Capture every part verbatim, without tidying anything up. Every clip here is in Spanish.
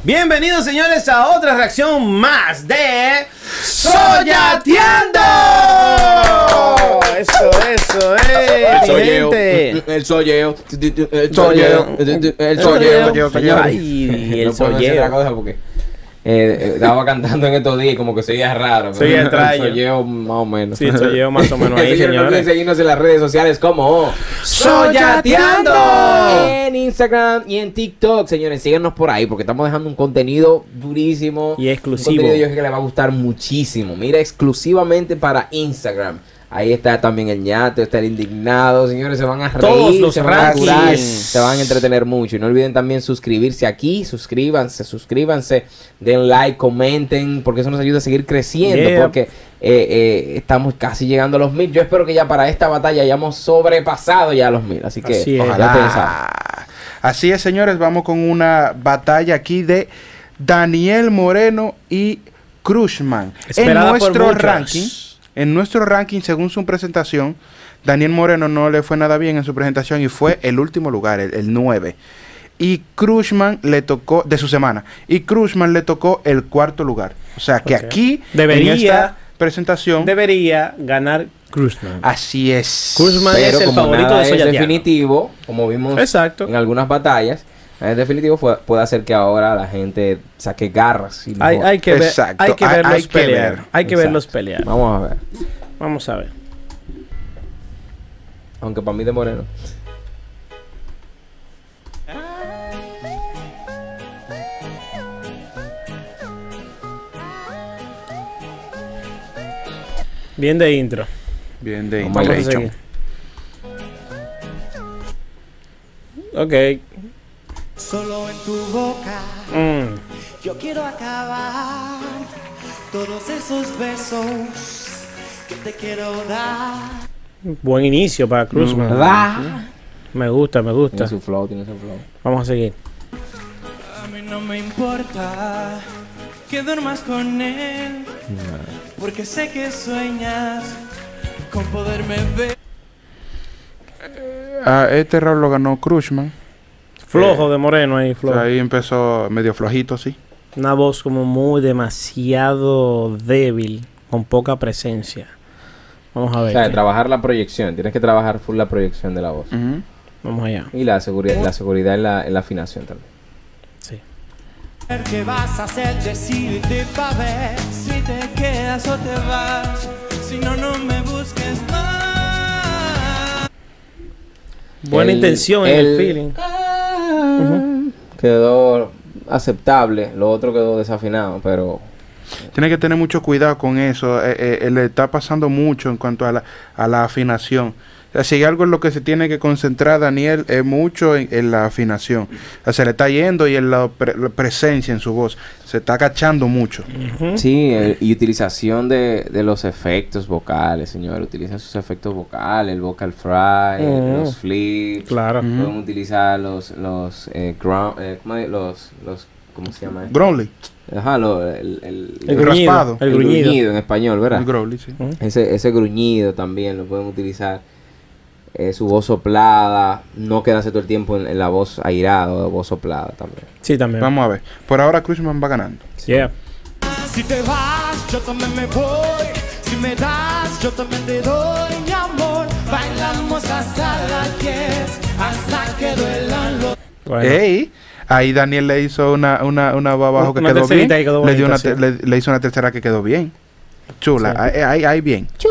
Bienvenidos, señores, a otra reacción más de Soyateando. Eso, eso, eh. El soyeo, el soyeo, el soyeo, el soyeo. Ay, el no puedo decir otra cosa porque eh, estaba cantando en estos días y como que se oía raro. Se oía extraño. El soyeo más o menos. Sí, el soyeo más o menos ahí, señores. No olviden señores. seguirnos en las redes sociales como Soyateando. en Instagram y en TikTok, señores. Síganos por ahí porque estamos dejando un contenido durísimo Y exclusivo. Un contenido yo creo que les va a gustar muchísimo. Mira, exclusivamente para Instagram. Ahí está también el ñato, está el indignado. Señores, se van a reír, Todos los se van a curar, rankings. se van a entretener mucho. Y no olviden también suscribirse aquí, suscríbanse, suscríbanse, den like, comenten, porque eso nos ayuda a seguir creciendo. Yeah. Porque eh, eh, estamos casi llegando a los mil. Yo espero que ya para esta batalla hayamos sobrepasado ya los mil. Así que Así es. ojalá pensar. Ah, así es, señores, vamos con una batalla aquí de Daniel Moreno y Crushman. En Esperada por nuestro muchos. ranking, en nuestro ranking, según su presentación, Daniel Moreno no le fue nada bien en su presentación y fue el último lugar, el, el nueve. Y Crushman le tocó, de su semana, y Crushman le tocó el cuarto lugar. O sea que Ok. aquí, Debería- en esta presentación, Debería ganar Crushman. así es. Crushman Pero es el como favorito nada de es Soyateando. definitivo, como vimos Exacto. en algunas batallas, es definitivo fue- puede hacer que ahora la gente saque garras. Y Hay, no- hay que ver, Exacto. hay que Hay- verlos hay que pelear. ver. Hay que Exacto. verlos pelear. Vamos a ver. Vamos a ver. Aunque para mí de Moreno. Bien de intro. Bien de Vamos a Vamos a Integration. seguir. Ok. Solo en tu boca Mm. yo quiero acabar todos esos besos que te quiero dar. Buen inicio para Crushman. ¿Verdad? Me gusta, me gusta. Tiene su flow, tiene su flow. Vamos a seguir. A mí no me importa que duermas con él, porque sé que sueñas con poderme ver. Ah, este round lo ganó Crushman. Flojo de Moreno ahí, O flojo. sea, ahí empezó medio flojito, sí. Una voz como muy demasiado débil, con poca presencia. Vamos a O ver. sea, qué- trabajar la proyección. Tienes que trabajar full la proyección de la voz. Ujú. Vamos allá. Y la seguridad, la seguridad en la, en la afinación también. Sí. ¿Qué vas a hacer? Decídete pa' ver si te quedas o te vas. Si no, no me busques más. Buena El- intención en el el- feeling. Quedó aceptable. Lo otro quedó desafinado, pero Tiene que tener mucho cuidado con eso. Eh, eh, le está pasando mucho en cuanto a la, a la afinación. O sea, si hay algo en lo que se tiene que concentrar Daniel es mucho en, en la afinación. O sea, se le está yendo y en la, pre- la presencia en su voz. Se está agachando mucho. Ujú. sí, eh, y utilización de, de los efectos vocales, señor. Utiliza sus efectos vocales, el vocal fry, Mm. los flips. Claro. Ujú. Pueden utilizar los, los, eh, ground, eh, ¿cómo es? los, los, ¿cómo se llama? Growly. Ajá, lo, el, el, El El gruñido. raspado. El gruñido. en español, ¿verdad? El growly, sí. Ujú. Ese, ese gruñido también lo pueden utilizar. Eh, su voz soplada, no quedarse todo el tiempo en, en la voz airada o voz soplada también. Sí, también. Vamos a ver. Por ahora Crushman va ganando. Yeah. Si te vas, yo también me voy. Si me das, yo también te doy mi amor. Bailamos hasta las diez, hasta que duelan los. Bueno. ¡Ey! Ahí Daniel le hizo una, una, una va abajo que Una quedó bien. tercerita ahí quedó le, dio bonita, una te- sí. le, le hizo una tercera que quedó bien. Chula. Sí. Ahí, ahí, ahí bien. Si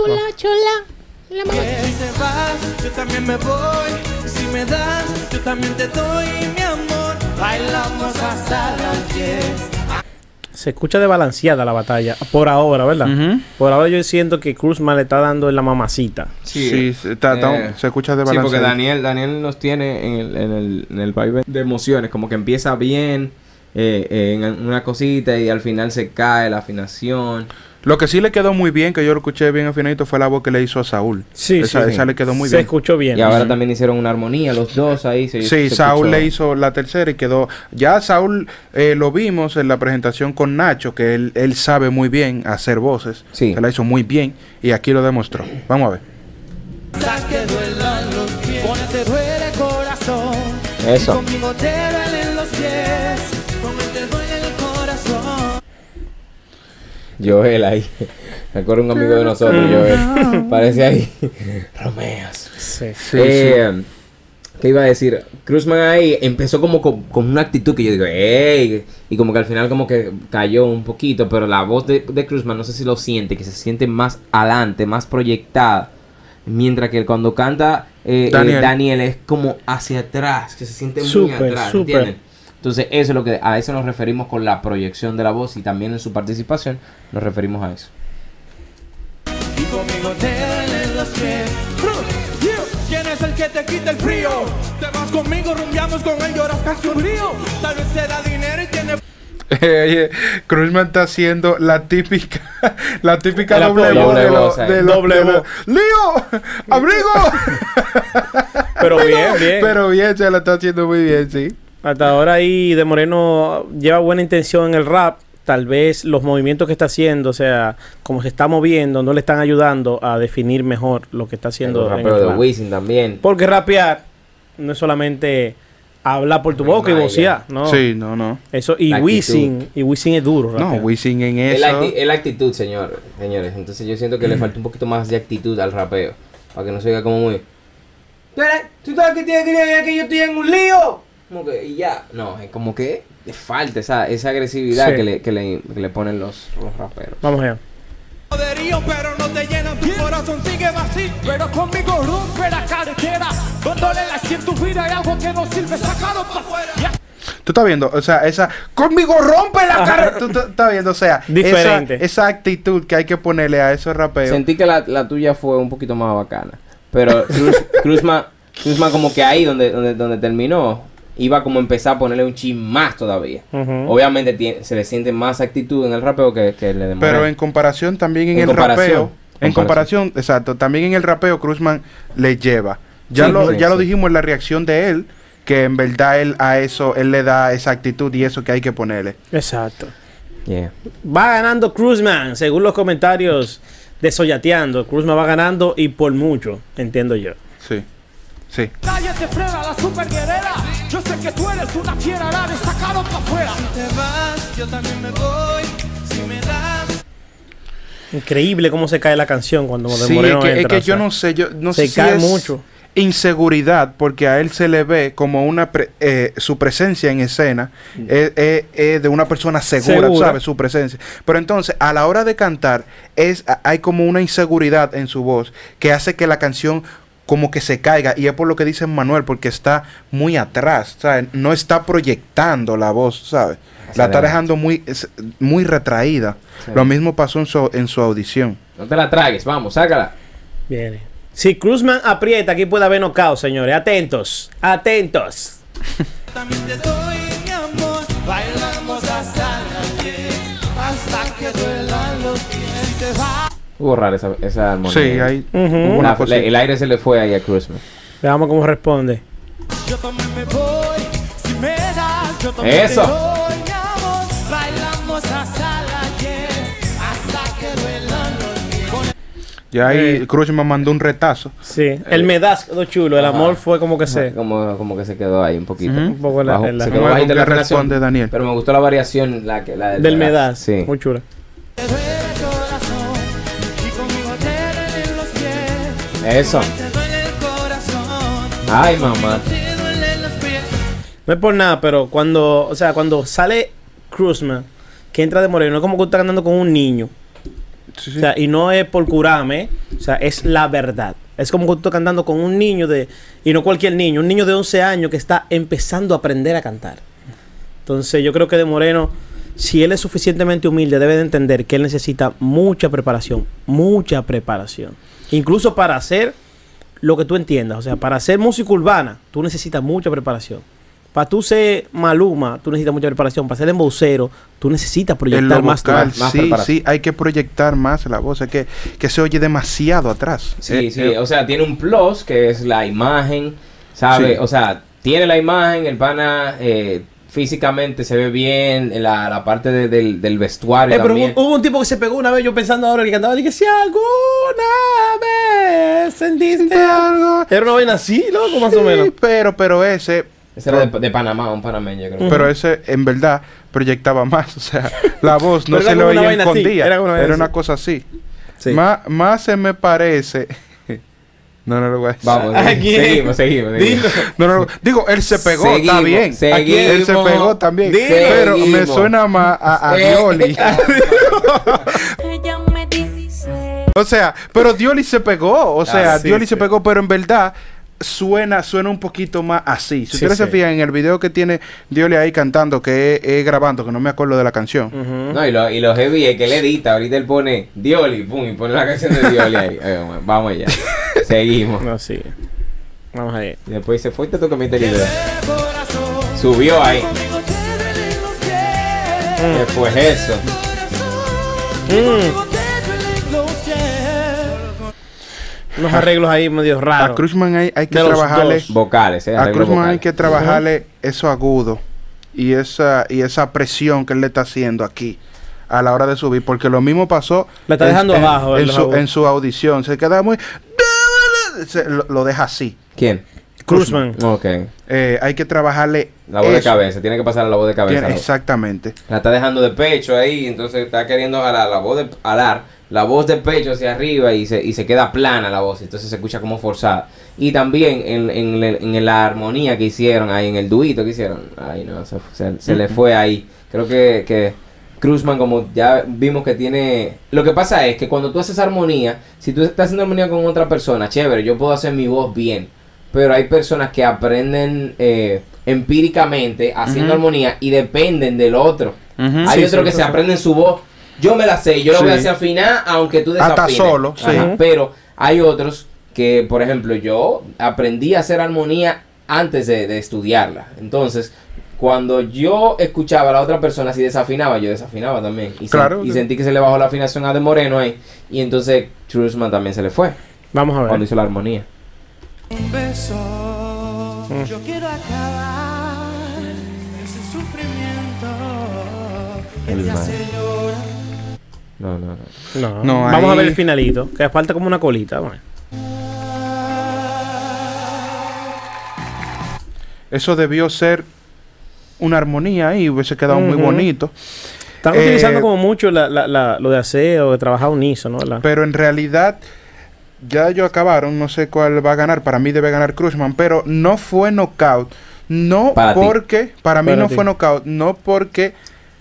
te vas, yo también me voy. Si me das, yo también te doy mi amor. Bailamos hasta las diez. Se escucha desbalanceada la batalla. Por ahora, ¿verdad? Ujú. Por ahora yo siento que Crushman le está dando en la mamacita. Sí, se, está- está- Eh, se escucha de Sí, balance. porque Daniel, Daniel nos tiene en el, en el, en el vaivén de emociones, como que empieza bien eh, eh, en una cosita y al final se cae la afinación. Lo que sí le quedó muy bien, que yo lo escuché bien afinadito, fue la voz que le hizo a Saúl. Sí, esa, sí, esa sí. le quedó muy Se bien. escuchó bien. Y ahora también hicieron una armonía, los dos ahí. Se, Sí, se Saúl escuchó. le hizo la tercera y quedó. Ya Saúl eh, lo vimos en la presentación con Nacho, que él, él sabe muy bien hacer voces. Sí. Él la hizo muy bien y aquí lo demostró. Vamos a ver. Hasta que duelan los pies. Con él te duele el corazón. Eso. Y conmigo te duelen los pies. Con él te duele el Joel ahí. Me acuerdo un amigo de nosotros, Joel. Parece ahí. Romeos. Sí. Sí, eh, sí. ¿Qué iba a decir? Cruzman ahí empezó como con, con una actitud que yo digo, ¡ey! Y como que al final como que cayó un poquito, pero la voz de, de Cruzman, no sé si lo siente, que se siente más adelante, más proyectada. Mientras que cuando canta eh, Daniel. eh, Daniel es como hacia atrás, que se siente muy Súper, atrás, súper. ¿entienden? Entonces eso es lo que a eso nos referimos con la proyección de la voz y también en su participación nos referimos a eso. Y conmigo te duelen los pies. ¿Quién es el que te quita el frío? Te vas conmigo, rumbeamos con él, lloras casi un río. Tal vez te da dinero y tiene... Eh, Cruzman está haciendo la típica, la típica El doble apoyo. voz de Doble lo- voz ahí. de lo- Doble de lo- voz. ¡Lío! ¡Abrigo! Pero bien, bien. Pero bien, se la está haciendo muy bien, sí. Hasta ahora ahí De Moreno lleva buena intención en el rap. Tal vez los movimientos que está haciendo, o sea, como se está moviendo, no le están ayudando a definir mejor lo que está haciendo El en rapero el de rap. Wisin también. Porque rapear no es solamente hablar por tu No hay boca y más, vocear, ¿no? Sí, no, no. Eso, y La Wisin, y Wisin es duro, No, rapear. Wisin en Es la, eso. acti- es la actitud, señor, señores. Entonces yo siento que le falta un poquito más de actitud al rapeo. Para que no se oiga como muy... ¿Tú eres- tú sabes que tienes que ver que yo estoy en un lío? Como que y ya. No, es como que le falta esa, esa agresividad Sí. que, le, que, le, que le ponen los, los raperos. Vamos allá. Poderío, pero no te llenan, tu corazón sigue vacío. Pero conmigo rompe la carretera. Dándole la cien tu vida y algo que no sirve, sácalo para afuera. Ya. Tú estás viendo, o sea, esa conmigo rompe la cara. Tú tú estás viendo, o sea, Diferente. Esa, esa actitud que hay que ponerle a esos rapeos. Sentí que la, la tuya fue un poquito más bacana. Pero Cruz, Cruzman, Cruzman como que ahí donde, donde, donde terminó, iba como a empezar a ponerle un chin más todavía. Ujú. Obviamente tiene- se le siente más actitud en el rapeo que, que le demora. Pero en comparación también en, En el comparación. rapeo, en Comparación. comparación, exacto, también en el rapeo Cruzman le lleva. Ya Sí, lo sí, ya lo sí. dijimos en la reacción de él, que en verdad él a eso él le da esa actitud y eso que hay que ponerle. Exacto. Yeah. Va ganando Cruzman, según los comentarios de Soyateando. Cruzman va ganando y por mucho, entiendo yo. Sí. Sí. Nadie te frena, la super guerrera. Yo sé que tú eres una fiera, dale, sácalo para afuera. Si te vas, yo también me voy. Si me das. Increíble cómo se cae la canción cuando De Sí, Moreno es que, es entra, que o yo sea, no sé, yo no se sé cae si es mucho. inseguridad, porque a él se le ve como una pre- eh, su presencia en escena es, es- es de una persona segura, Segura. ¿sabes? Su presencia. Pero entonces, a la hora de cantar, es a- hay como una inseguridad en su voz que hace que la canción como que se caiga, y es por lo que dice Manuel, porque está muy atrás, ¿sabes? No está proyectando la voz, ¿sabes? La está Excelente. dejando muy, es- muy retraída. Sí. Lo mismo pasó en su, en su audición. No te la tragues, vamos, sácala. Viene. Si Cruzman aprieta, aquí puede haber knockout, señores. Atentos, atentos. También te doy mi amor. Bailamos hasta las diez. Hasta que duelan los pies. Si te vas. Hubo rara esa, esa armonía. Sí, hay Ujú. hubo una La- cosita. le- el aire se le fue ahí a Cruzman. Veamos cómo responde. Yo también me voy. Si me das, yo también Eso. te doy mi amor. Bailamos hasta las diez. Hasta que duelan los pies. Con Ya ahí Eh. Cruzman mandó un retazo. Sí, el me das quedó chulo. El Ajá. amor fue como que se. Como, como que se quedó ahí un poquito. Ujú. Un poco la- Bajo- en la- se quedó Vamos a ver bajita con la qué afinación, responde Daniel. Pero me gustó la variación, la, que, la Del me das. Sí. Muy chula. te duele el corazón. Y conmigo te duelen los pies. Eso. Te duele el corazón. Ay, mamá. Te duelen los pies. No es por nada, pero cuando, o sea, cuando sale Cruzman, que entra De Moreno, es como que está cantando con un niño. Sí, sí. O sea, y no es por curarme, o sea, es la verdad. Es como que tú estás cantando con un niño de, y no cualquier niño, un niño de once años que está empezando a aprender a cantar. Entonces yo creo que De Moreno, si él es suficientemente humilde, debe de entender que él necesita mucha preparación, mucha preparación. Incluso para hacer lo que tú entiendas, o sea, para hacer música urbana, tú necesitas mucha preparación. Para tú ser Maluma, tú necesitas mucha preparación. Para ser embocero, tú necesitas En proyectar lo más tu vocal, voz. más sí, preparación. sí, hay que proyectar más la voz, es que, que se oye demasiado atrás. Sí, Eh, sí, eh, o sea, tiene un plus que es la imagen, ¿sabe? Sí. O sea, tiene la imagen, el pana eh, físicamente se ve bien, la, la parte de- del, del vestuario Eh, pero también. hubo, hubo un tipo que se pegó una vez, yo pensando ahora que cantaba, dije, si alguna vez sentiste algo. Era una vaina así, loco, más o sí, menos. pero, pero ese, Ese era de, de Panamá, un panameño, creo. Pero ese, en verdad, proyectaba más. O sea, la voz no Pero se era le como una oía vaina así, escondida. era como una vaina Era una así. cosa así. Sí. Más, más se me parece... No, no lo voy a decir. Vamos, ¿A sí. quién? seguimos, seguimos. seguimos. No, no, no. Digo, él se pegó, está Seguimos, bien. seguimos. Él se pegó también. Dilo. Pero me Seguimos. suena más a, a Eh. Dioli. Ella me dice. O sea, pero Dioli se pegó. O sea, Ah, sí, Dioli se sí. pegó, pero en verdad suena, suena un poquito más así. Si Sí, ustedes se sí. fijan en el video que tiene Dioli ahí cantando, que es, es grabando, que no me acuerdo de la canción. Ujú. No, y lo, y lo heavy es que él edita. Ahorita él pone Dioli, pum, y pone la canción de Dioli ahí. Ahí vamos, vamos allá. Seguimos. No, sí. Vamos a ver. Y después dice, fuiste tú que me te video. Subió ahí. Después eso. Unos arreglos ahí medio A raros. Cruzman hay, hay que De los trabajarle. dos. Vocales, eh. A arreglos Cruzman hay vocales. que trabajarle eso agudo y esa y esa presión que él le está haciendo aquí a la hora de subir, porque lo mismo pasó La está en- dejando en, abajo, en los su, agudos. en su audición. Se queda muy se- lo, lo deja así. ¿Quién? Cruzman. Ok. Eh, hay que trabajarle La voz de eso. cabeza. Tiene que pasar a la voz de cabeza. Tiene- exactamente. La está dejando de pecho ahí, entonces está queriendo jalar la voz de alar, la voz de pecho hacia arriba y se, y se queda plana la voz, entonces se escucha como forzada. Y también en, en, en- en la armonía que hicieron ahí, en el duito que hicieron, ay no, se, se- se le fue ahí. Creo que, que Cruzman, como ya vimos que tiene... Lo que pasa es que cuando tú haces armonía, si tú estás haciendo armonía con otra persona, chévere, yo puedo hacer mi voz bien. Pero hay personas que aprenden eh, empíricamente haciendo Ujú. armonía y dependen del otro. Ujú. Hay Sí, otros sí, que sí, se sí. aprenden su voz. Yo me la sé, yo la voy a Sí. hacer afinar aunque tú Hasta desafines. solo, sí. Ajá, pero hay otros que, por ejemplo, yo aprendí a hacer armonía antes de, de estudiarla. Entonces, cuando yo escuchaba a la otra persona si desafinaba, yo desafinaba también. Y, sen- Claro. y sentí que se le bajó la afinación a De Moreno ahí. Y entonces Trusman también se le fue Vamos a cuando ver. hizo la armonía. Un beso, yo quiero acabar ese sufrimiento que El te mal. hace llorar. No, no, no. No. No, Vamos a ahí- ver el finalito. Que falta como una colita. Bueno. Eso debió ser una armonía ahí, hubiese quedado muy Ujú. bonito. Están Eh, utilizando como mucho la, la, la- lo de aseo, de trabajar unísono, ¿verdad? Pero en realidad, ya ellos acabaron, no sé cuál va a ganar. Para mí debe ganar Cruzman, pero no fue knockout. No Para ti. porque, para mí Para no ti. fue knockout, no porque,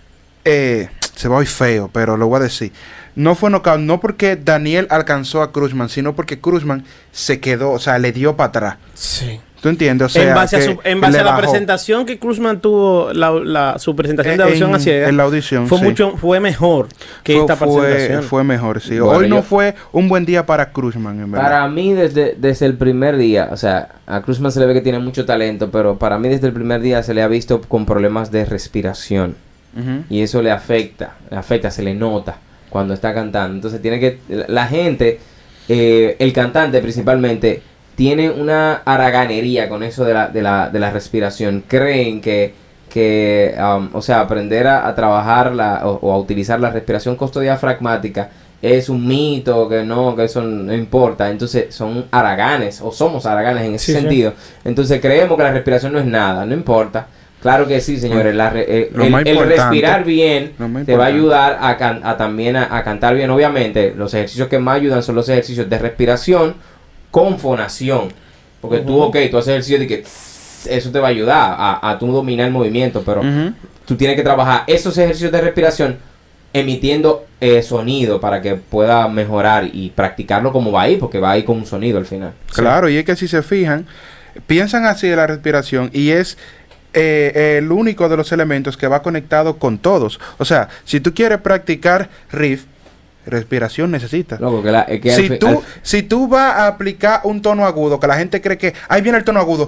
eh, se va hoy feo, pero lo voy a decir. No fue knockout, no porque Daniel alcanzó a Cruzman, sino porque Cruzman se quedó, o sea, le dio para atrás. Sí. ¿Tú entiendes? O sea, en base a, que su, en base le a la bajó. presentación que Cruzman tuvo, la, la- su presentación de En- audición a ciega, en la audición, fue sí. mucho, fue mejor que Fue- esta fue, presentación. fue mejor, sí. Bueno, Hoy no yo- fue un buen día para Cruzman, en verdad. Para mí, desde, desde el primer día, o sea, a Cruzman se le ve que tiene mucho talento, pero para mí desde el primer día se le ha visto con problemas de respiración. Ujú. Y eso le afecta, le afecta, se le nota cuando está cantando. Entonces tiene que, la la gente, eh, el cantante principalmente, tiene una haraganería con eso de la, de la, de la respiración. Creen que, que um, o sea, aprender a, a trabajar la, o, o a utilizar la respiración costodiafragmática es un mito, que no, que eso no importa. Entonces son haraganes, o somos haraganes en ese Sí, sí. sentido. Entonces creemos que la respiración no es nada, no importa. Claro que sí, señores. La re- eh, Lo el, más el importante. respirar bien Lo más te va a importante. ayudar a, can- a también a, a cantar bien. Obviamente, los ejercicios que más ayudan son los ejercicios de respiración con fonación. Porque tú, ok, tú haces ejercicios de que tss, eso te va a ayudar a, a tú dominar el movimiento, pero Ujú. tú tienes que trabajar esos ejercicios de respiración emitiendo eh, sonido para que pueda mejorar y practicarlo como va ahí, porque va ahí con un sonido al final. Claro, y es que si se fijan, piensan así de la respiración y es eh, el único de los elementos que va conectado con todos. O sea, si tú quieres practicar riff, respiración necesitas. Loco, que la- es que al Si fi- tú, al- si tú vas a aplicar un tono agudo, que la gente cree que ahí viene el tono agudo,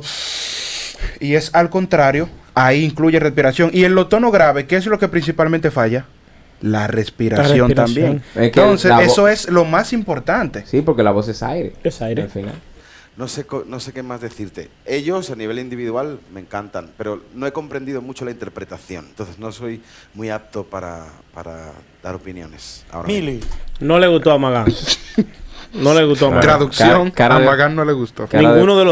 y es al contrario, ahí incluye respiración. Y en los tonos graves, ¿qué es lo que principalmente falla? La respiración, respiración. también. Es que Entonces, la vo- eso es lo más importante. Sí, porque la voz es aire. Es aire. Al final. No sé, co- no sé qué más decirte. Ellos a nivel individual me encantan, pero no he comprendido mucho la interpretación. Entonces no soy muy apto para, para dar opiniones. Ahora mismo. Mili, No le gustó a Magán. No le gustó a Magán. Traducción, Cara- cara a de- Magán no le gustó. Cara Ninguno de los dos.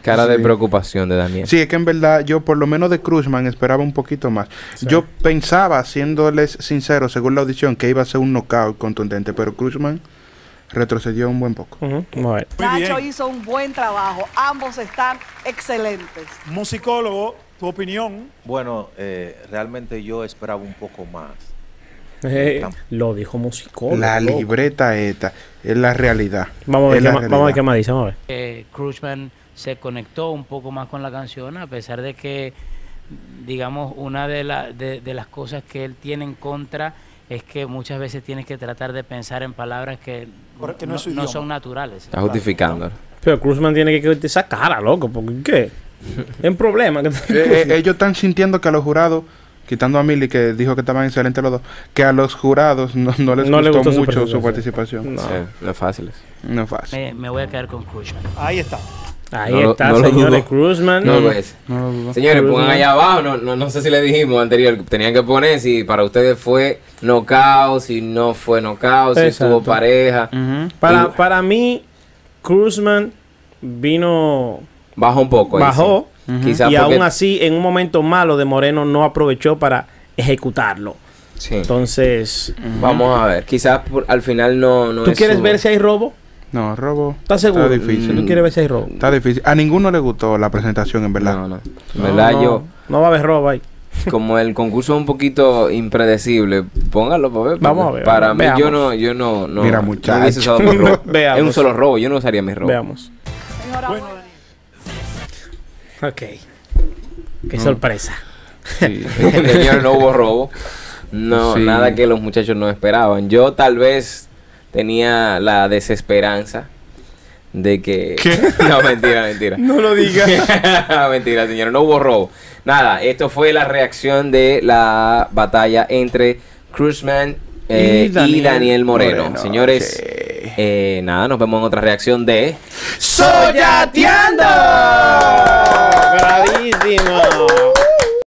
Cara de Sí. preocupación de Daniel. Sí, es que en verdad yo por lo menos de Cruzman esperaba un poquito más. Sí. Yo pensaba, siéndoles sincero, según la audición, que iba a ser un knockout contundente, pero Cruzman retrocedió un buen poco. Ujú, vamos a ver. Muy Nacho bien. hizo un buen trabajo. Ambos están excelentes. Musicólogo, tu opinión. Bueno, eh, realmente yo esperaba un poco más. Eh, lo dijo musicólogo. La loco. libreta esta es la realidad. Vamos a ver, Es qué, la ma- vamos a ver realidad. qué más dice. Vamos a ver. Eh, Cruzman se conectó un poco más con la canción, a pesar de que, digamos, una de, la- de, de las cosas que él tiene en contra es que muchas veces tienes que tratar de pensar en palabras que Porque no no, es su no idioma. son naturales. Está justificando. Pero Cruzman tiene que quitar esa cara, loco. ¿Por qué? Es un problema. que- Eh, eh, ellos están sintiendo que a los jurados, quitando a Milly, que dijo que estaban excelentes los dos, que a los jurados no, no les No gustó, les gustó su mucho su participación. participación. No. Sí, no es fácil eso. No es fácil. Me, me voy a quedar con Cruzman. Ahí está. Ahí No lo- está, no lo señores. dudo. Cruzman. No, pues. No lo dudo. Señores, Cruzman. pongan allá abajo, no, no, no sé si le dijimos anterior, tenían que poner si para ustedes fue knockout, si no fue knockout, si Exacto. estuvo pareja. Ujú. Para, Y- para mí, Cruzman vino, Bajó un poco. ahí, bajó. sí. Quizás Y porque- aún así, en un momento malo de Moreno, no aprovechó para ejecutarlo. Sí. Entonces, Vamos a ver. Quizás por- al final no, no ¿tú es quieres su- ver si hay robo? No, robo. ¿Estás seguro? Está difícil. ¿Tú quieres ver si hay robo? Está difícil. A ninguno le gustó la presentación, en verdad. No, no. En verdad, no, yo, no va a haber robo ahí. como el concurso es un poquito impredecible, póngalo para ver. Vamos porque a ver, Para vamos, mí, yo veamos. no, yo no, no. Mira, no muchacho. hubiese usado mi robo. Veamos. Es un solo robo, yo no usaría mi robo. Veamos. Enhorabuena. Ok. Qué sorpresa. Sí. Señores, no hubo robo. No, Sí. nada que los muchachos no esperaban. Yo tal vez tenía la desesperanza de que... No, mentira, mentira. No lo digas. Mentira, señores, no hubo robo. Nada, esto fue la reacción de la batalla entre Cruzman eh, Y y, Daniel Daniel Moreno. Moreno, Señores, sí. eh, nada, nos vemos en otra reacción de... ¡Soyateando!